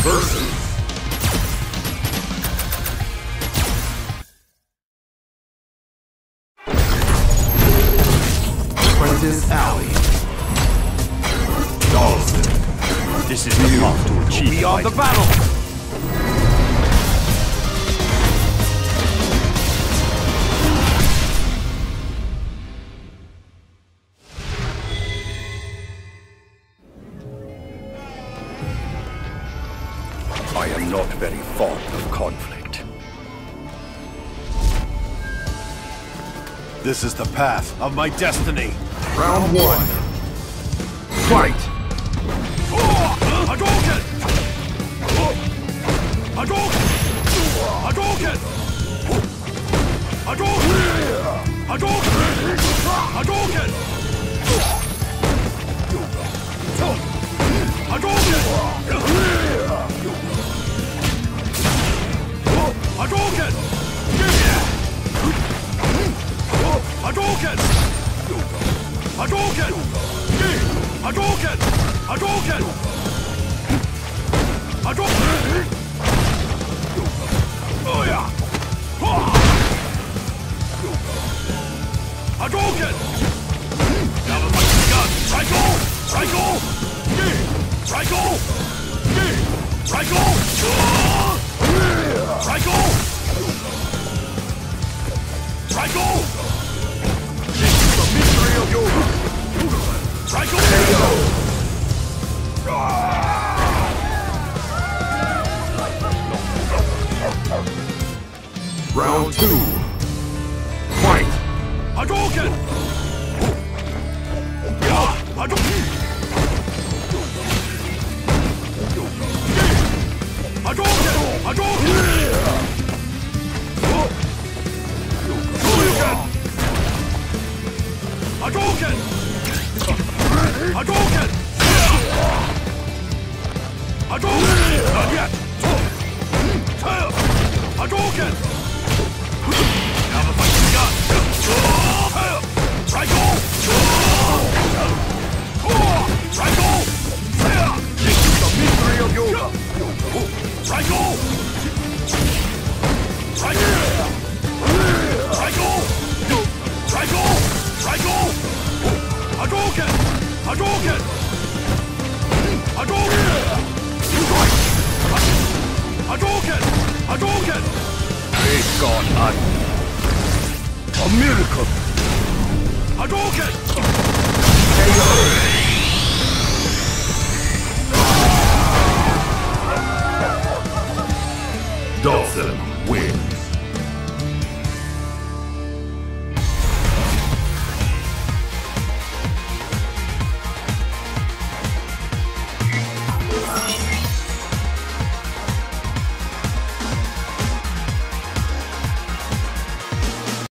versus Apprentice Alley. Dhalsim. This is the path to achieve Beyond the battle! I am not very fond of conflict. This is the path of my destiny. Round one. Fight! Hadouken! Hadouken! Hadouken! Hadouken! Hadouken! Hadouken! Hadouken! Hadouken! Hadouken! Hadouken! Hadouken! Hadouken! Hadouken! Oh yeah! Hadouken! Now the fight is done! Triangle! Triangle! Triangle! Triangle! Triangle! Triangle! This is the mystery of yoga! Triangle! Round two. Fight! Hadouken! Hadouken! Hadouken! Hadouken! Hadouken! Hadouken! Hadouken! Not yet! Hadouken! Now the fight is done! Triangle! Triangle! This is the mystery of yoga! Triangle! Triangle! Triangle! Triangle! Triangle! Hadouken! Hadouken! Hadouken! Hadouken! Hadouken! Great God, a miracle! Hadouken! Dhalsim wins.